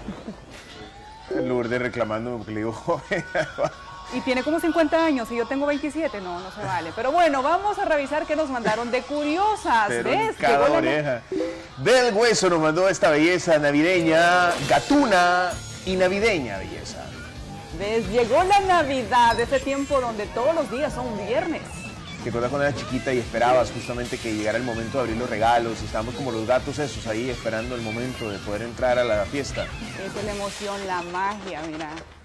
Lourdes reclamándome porque le digo joven. Y tiene como 50 años y yo tengo 27. No, no se vale. Pero bueno, vamos a revisar qué nos mandaron de curiosas. Pero ¿Ves? en cada oreja. Del Hueso nos mandó esta belleza navideña, gatuna y navideña belleza. ¿Ves? Llegó la Navidad, ese tiempo donde todos los días son viernes. ¿Te acuerdas cuando eras chiquita y esperabas justamente que llegara el momento de abrir los regalos? Y estábamos como los gatos esos ahí esperando el momento de poder entrar a la fiesta. Esa es la emoción, la magia, mira.